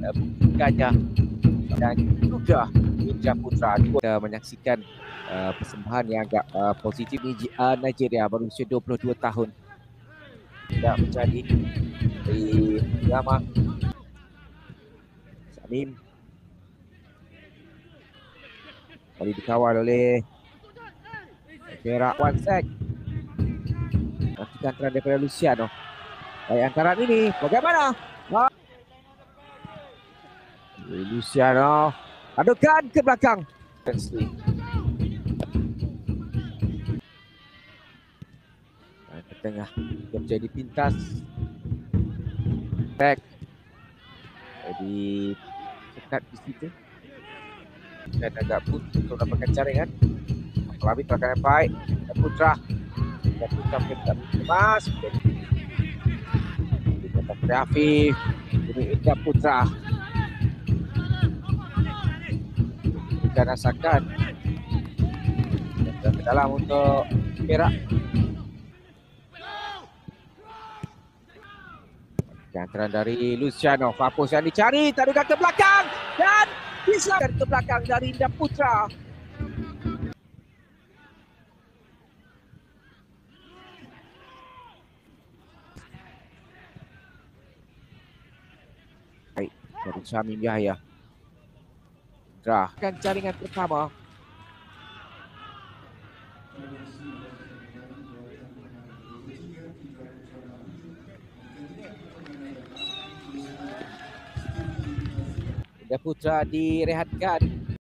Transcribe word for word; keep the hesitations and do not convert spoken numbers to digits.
uh, buktikannya. Dan juga Indra Putra kita menyaksikan uh, persembahan yang agak uh, positif ni. uh, Nigeria berusia dua puluh dua tahun tidak menjadi dari Rama Samim kali dikawal oleh Perak Wansek. Nantikan terang daripada Luciano. Baik angkaran ini bagaimana? Ha? Luciano adukan ke belakang. Dan ke tengah dia menjadi pintas. Back. Jadi sekat di situ. Dan agak pun untuk dapatkan jaringan. Pelabit belakang yang baik. Dan Putra. Dan Putra mungkin tak emas. Kita tak Afif. Ini Indra Putra. Kita rasakan. Dan ke dalam untuk Perak. Canteran dari Luciano. Fapus yang dicari. Tadukan ke belakang. Dan bisa ke belakang dari Indra Putra. Baik. Dari Syamim Yahya. Indra. Kan jaringan pertama. Indra Putra direhatkan.